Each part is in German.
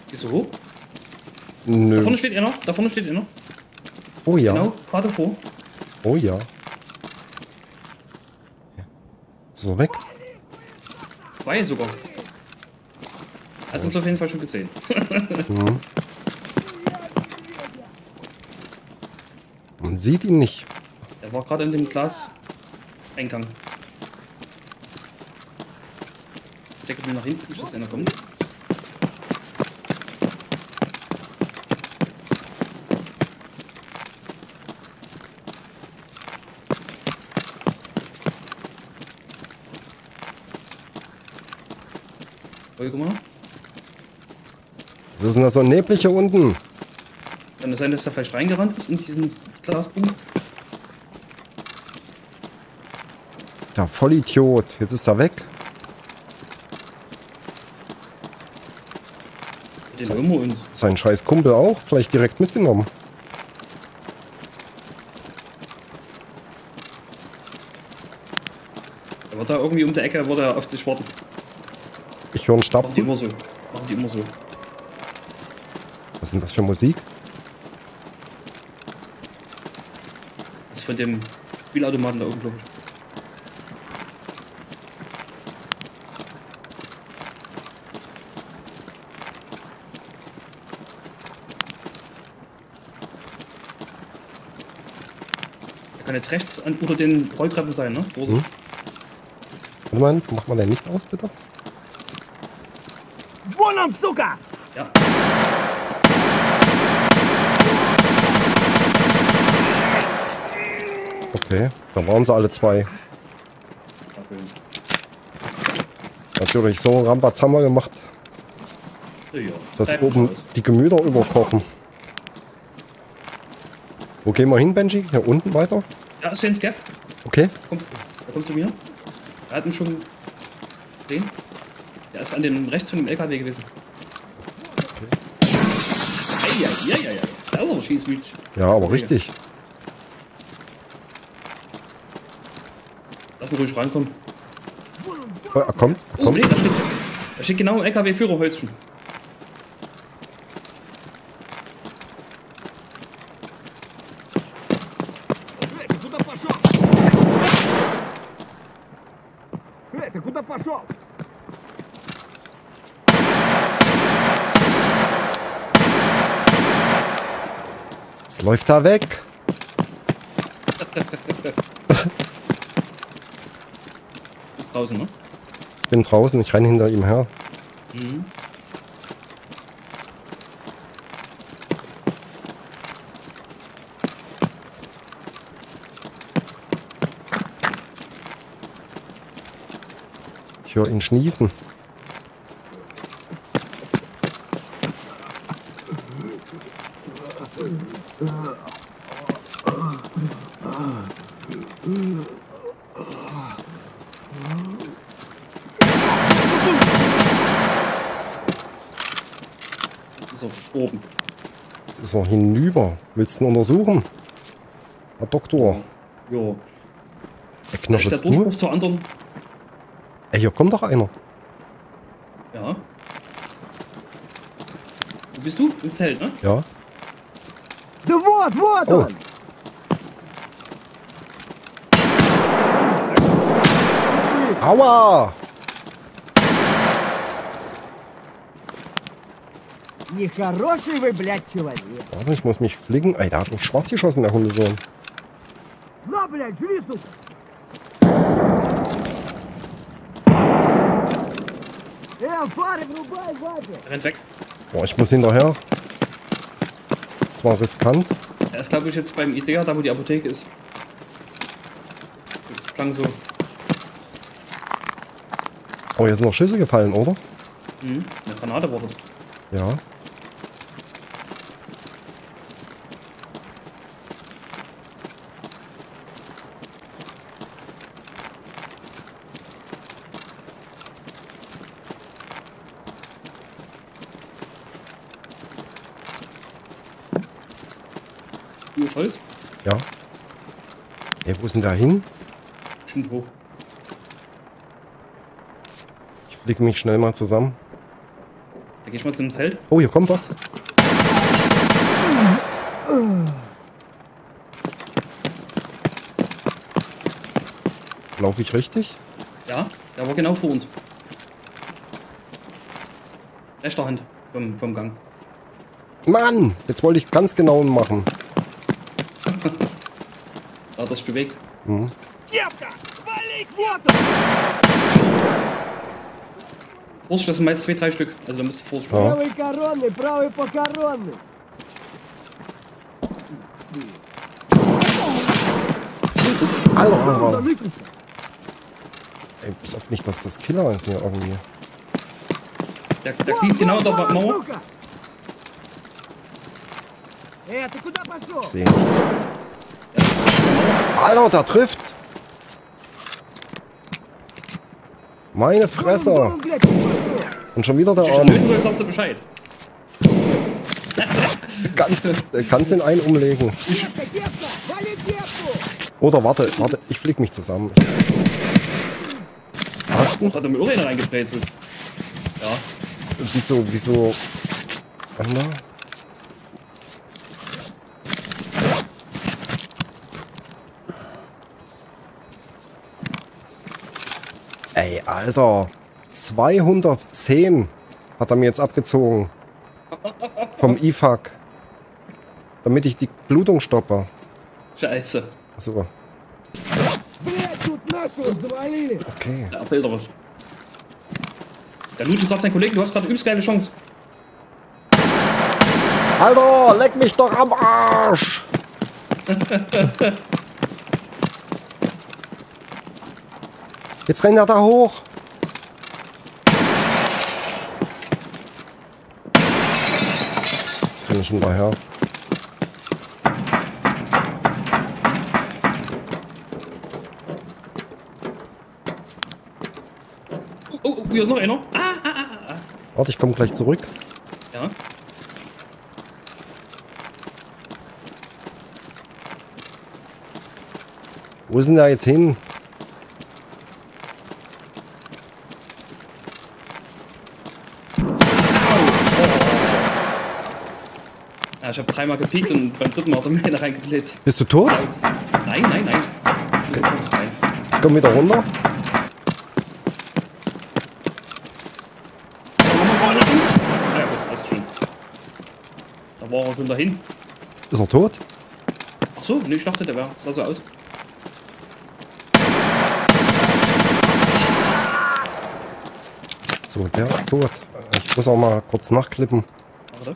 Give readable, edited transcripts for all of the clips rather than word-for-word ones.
Gehst du hoch? Nö. Da vorne steht er noch. Da vorne steht er noch. Oh ja. Genau, gerade vor. Oh ja. Ist er weg? 2 sogar. Hat uns auf jeden Fall schon gesehen. Mhm. Man sieht ihn nicht. Er war gerade in dem Glaseingang. Ich decke mir nach hinten, bis dass einer kommt. Oh, guck mal. Was ist denn da so neblig hier unten? Kann es sein, dass der vielleicht reingerannt ist in diesen Glasbogen? Der Vollidiot. Jetzt ist er weg. Den holen wir uns. Sein scheiß Kumpel auch. Gleich direkt mitgenommen. Er wird da irgendwie um die Ecke, wird er auf dich warten. Ich höre einen Machen die Stapfen. immer so. Machen die immer so. Was ist denn das für Musik? Das ist von dem Spielautomaten da oben, glaube ich. Er kann jetzt rechts unter den Rolltreppen sein, ne? Vorsicht. Warte mal, mach mal den Licht aus, bitte. Ja. Okay, da waren sie alle zwei. Natürlich so Rambazamba gemacht, Ja, ja. dass Bleibt oben raus. die Gemüter überkochen. Wo gehen wir hin, Benji? Hier unten weiter? Ja, ist hier ein Scav. Okay. Er kommt zu mir. Er hat ihn schon gesehen. Er ist an dem rechts von dem LKW gewesen. Eieieiei. Da ist aber Schießwütsch. Ja, aber richtig. Lass ihn ruhig reinkommen. Er kommt, er Oh, kommt. nee, da steht genau im LKW-Führerholzchen. Jetzt läuft er weg. Ist draußen, ne? Ich bin draußen, ich renne hinter ihm her. Mhm. Ich höre ihn schniefen. Jetzt ist er oben. Jetzt ist er hinüber. Willst du ihn untersuchen? Herr Doktor. Ja. Er Da ist knirscht der jetzt nur. Durchbruch zur anderen. Ey, hier kommt doch einer. Ja. Wo bist du? Im Zelt, ne? Ja. Да вот, вот Oh. он! Aua! Нехороший вы, блядь, человек. Warte, ich muss mich flicken. Ey, der hat mich schwarz geschossen, der Hundesohn. На, блядь, жри, сука! фары врубай, Вадя! Er rennt weg. Boah, ich muss hinterher. Das ist zwar riskant. Er ist, glaube ich, jetzt beim Idea, da wo die Apotheke ist. Das klang so. Aber hier sind noch Schüsse gefallen, oder? Mhm. Eine Granate war das. Ja. Nur Holz. Ja. Ey, wo ist denn der hin? Bestimmt hoch. Ich flicke mich schnell mal zusammen. Da geh ich mal zum Zelt. Oh, hier kommt was. Laufe ich richtig? Ja, der war genau vor uns. Rechter Hand vom Gang. Mann, jetzt wollte ich ganz genau machen. Da hat er sich bewegt. Mhm. Кепка! Вали! Вот он! Vorsicht, das sind meist 2, 3 Stück. Also da müsst ihr Vorsicht Ja. Правый коронный, правый покоронный. Alter. Ey, bis auf nicht, dass das Killer ist hier irgendwie. Der kniet genau unter der Mauer. Ты куда пошел? Ich sehe nichts. Alter, der trifft. Meine Fresse. Und schon wieder der Wenn ich Arm. lösen soll, sagst du Bescheid. Kannst den einen umlegen. Кепка, кепка! Вали кепку! Oder warte, ich flieg mich zusammen. Hast du? Da hat er mir auch einen reingebrezelt. Ja. Wieso? Warte. Ey, Alter. 210 hat er mir jetzt abgezogen. Vom IFAK. Damit ich die Blutung stoppe. Scheiße. Achso, Блять, тут нашего завалили! okay. Da erzählt er was. Der lootet gerade seinen Kollegen. Du hast gerade übelst geile Chance. Alter, leck mich doch am Arsch! Jetzt rennt er da hoch. Jetzt renne ich hinterher. Oh, hier ist noch einer. Warte, ich komme gleich zurück. Ja. Wo ist denn der jetzt hin? Ja, ich habe 3-mal gepiekt und beim 3. Mal hat er mir eine reingeblitzt. Bist du tot? Nein. Okay, kommst rein. Ich komm wieder runter. Ja gut, das ist schon. Da war er schon dahin. Ist er tot? Ach so, nee, ich dachte, der sah so aus. So, der ist tot. Ich muss auch mal kurz nachklippen. Warte.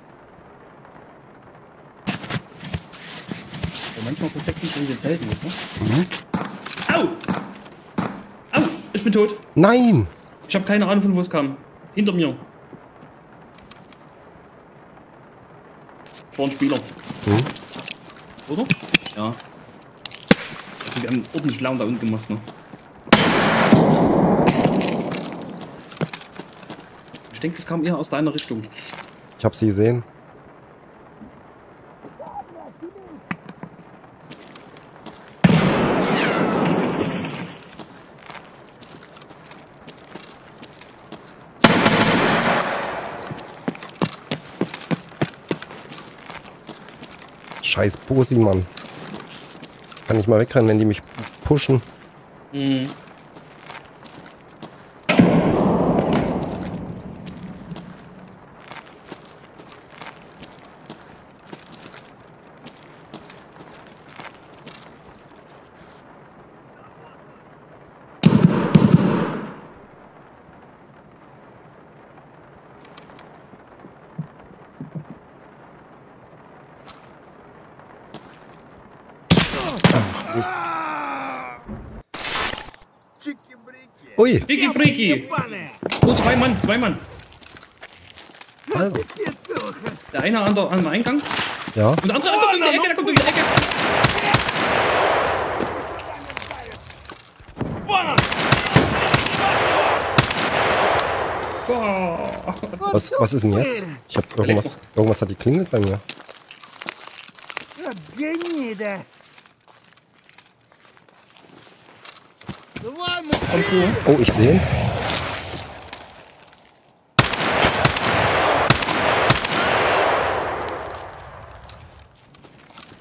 Ja, manchmal perfekt nicht in den Zelten ist, ne? Mhm. Au! Au! Ich bin tot. Nein! Ich habe keine Ahnung, von wo es kam. Hinter mir. Das war ein Spieler. Mhm. Oder? Ja. Wir haben ordentlich Lärm da unten gemacht, ne? Ich denke, das kam eher aus deiner Richtung. Ich hab sie gesehen. Scheiß Posi, Mann. Ich kann nicht mal wegrennen, wenn die mich pushen. Mhm. Mist. Чики-брики! Ui, Friki, Friki! Ебаная! Oh, 2 Mann, 2 Mann. Alter. Петуха! Der eine am Eingang Ja, und der andere kommt um die Ecke, der kommt um die Ecke. Вон он! Boah. was ist denn jetzt? Ich hab irgendwas hat geklingelt bei mir. Гнида! Давай, Komm vor. Oh, ich sehe ihn.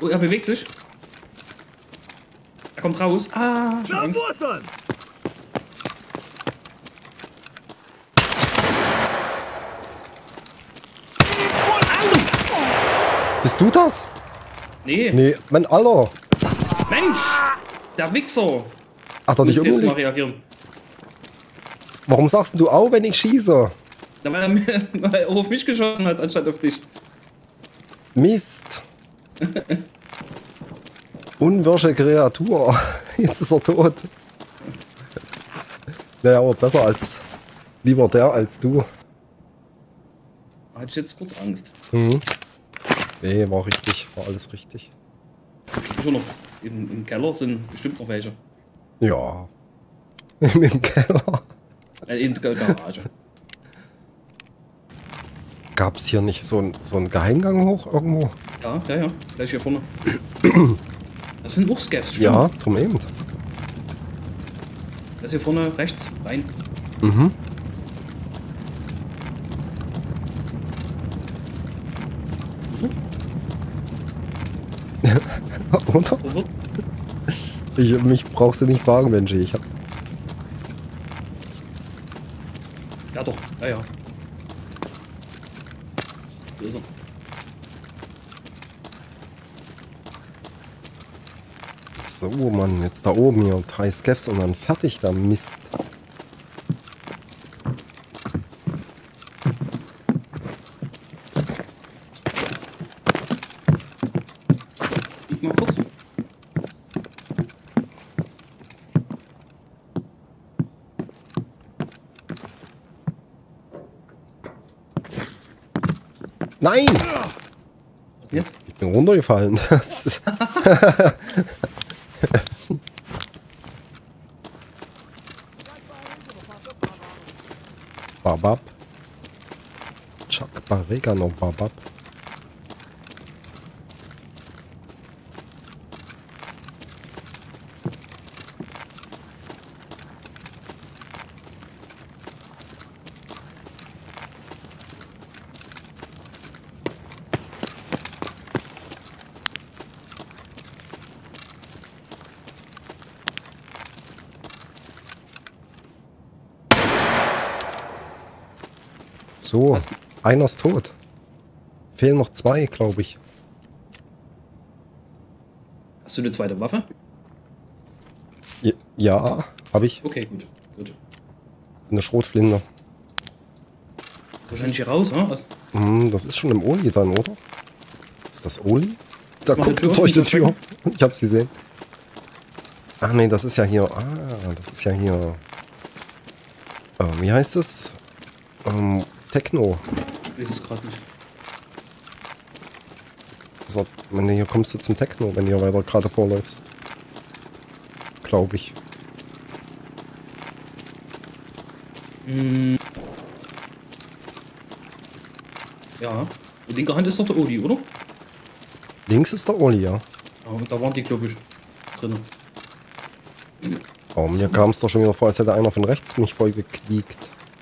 Oh, er bewegt sich. Er kommt raus. Ah, schon Да Angst. вот он! Bist du das? Nee. Nee, mein Aller. Mensch! Der Wichser! Ach, doch Du nicht musst jetzt mal unbedingt. reagieren. Warum sagst du auch, wenn ich schieße? Na, weil er auch auf mich geschossen hat, anstatt auf dich. Mist. Unwirsche Kreatur. Jetzt ist er tot. Naja, aber besser als... Lieber der als du. Da hatte ich jetzt kurz Angst. Mhm. Nee, war richtig. War alles richtig. Schon noch im Keller sind bestimmt noch welche. Ja. Im Keller. In der Garage. Gab es hier nicht so einen Geheimgang hoch irgendwo? Ja, gleich hier vorne. Das sind auch Scavs, stimmt. Ja, drum eben. Das hier vorne rechts rein. Mhm. Oder? Oder? Mich brauchst du nicht fragen, Mensch. Ich hab... Ja doch, ja. So ist er. So, Mann, jetzt da oben hier 3 Scavs und dann fertig, der Mist. Guck mal kurz. Nein! Jetzt? Ich bin runtergefallen. Das ist Babab. Chuck Barregano Babab. So, Was? einer ist tot. Fehlen noch 2, glaube ich. Hast du eine zweite Waffe? Ja, habe ich. Okay, gut. Eine Schrotflinte. Das ist hier raus, ne? Was? Das ist schon im Oli dann, oder? Ist das Oli? Da Mach die guckt Tür durch die offen, Tür. Ich habe sie gesehen. Ach nee, das ist ja hier. Ah, das ist ja hier. Wie heißt es? Techno. Ich weiß es gerade nicht. Wenn du hier kommst du zum Techno, wenn du hier weiter gerade vorläufst. Glaube ich. Ja. Die linke Hand ist doch der Odi, oder? Links ist der Oli, ja. Ja, und da waren die, glaube ich, drin. Oh, mir kam es doch schon wieder vor, als hätte einer von rechts mich voll gequiekt.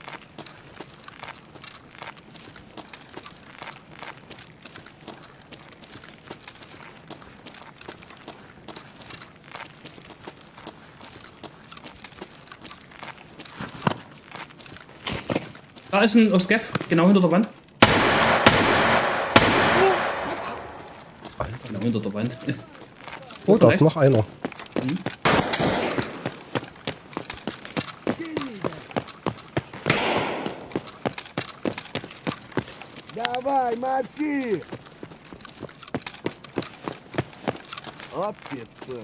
Da ist ein Scav, genau hinter der Wand. Genau hinter der Wand. Oh, da ist noch einer. Давай, мочи! Опица!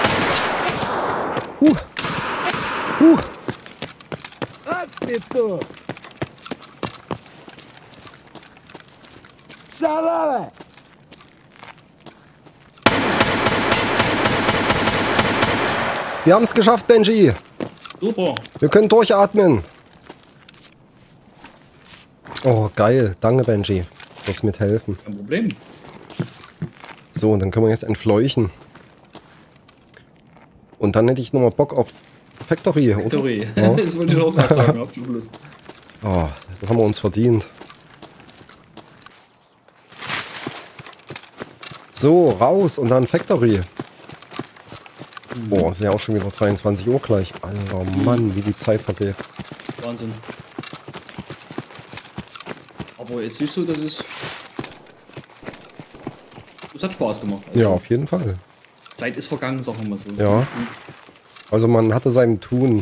Опицу! Шалава! Wir haben es geschafft, Benji. Super. Wir können durchatmen. Oh, geil. Danke, Benji. Fürs Mithelfen. Kein Problem. So, und dann können wir jetzt entfleuchen. Und dann hätte ich nochmal Bock auf Factory, oder? Factory. Ja. Das wollte ich auch gerade sagen. Auf zum Schluss. Oh, das haben wir uns verdient. So, raus und dann Factory. Boah, ist ja auch schon wieder 23 Uhr gleich. Alter Mann, wie die Zeit vergeht. Wahnsinn. Aber jetzt siehst du, das hat Spaß gemacht. Also, Ja, auf jeden Fall. Zeit ist vergangen, sagen wir mal so. Ja. Also man hatte sein Tun.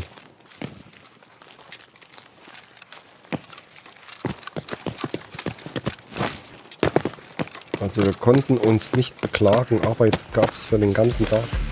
Also wir konnten uns nicht beklagen. Arbeit gab es für den ganzen Tag.